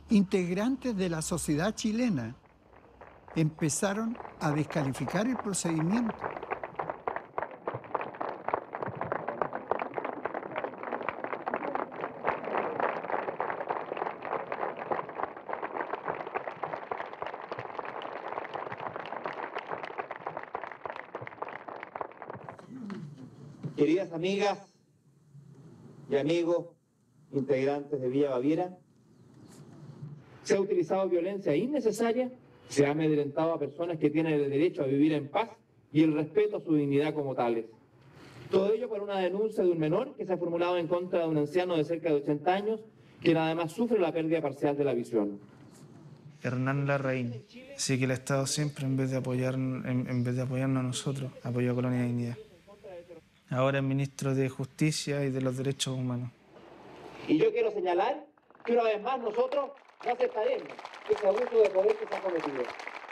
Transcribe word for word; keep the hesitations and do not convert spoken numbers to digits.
Integrantes de la sociedad chilena empezaron a descalificar el procedimiento. Queridas amigas y amigos integrantes de Villa Baviera, se ha utilizado violencia innecesaria, se ha amedrentado a personas que tienen el derecho a vivir en paz y el respeto a su dignidad como tales. Todo ello por una denuncia de un menor que se ha formulado en contra de un anciano de cerca de ochenta años, quien además sufre la pérdida parcial de la visión. Hernán Larraín. Así que el Estado siempre, en vez de apoyar, en, en vez de apoyarnos a nosotros, apoyó a Colonia Dignidad. Ahora es ministro de Justicia y de los Derechos Humanos. Y yo quiero señalar que una vez más nosotros no aceptaremos ese abuso de poder que se ha cometido.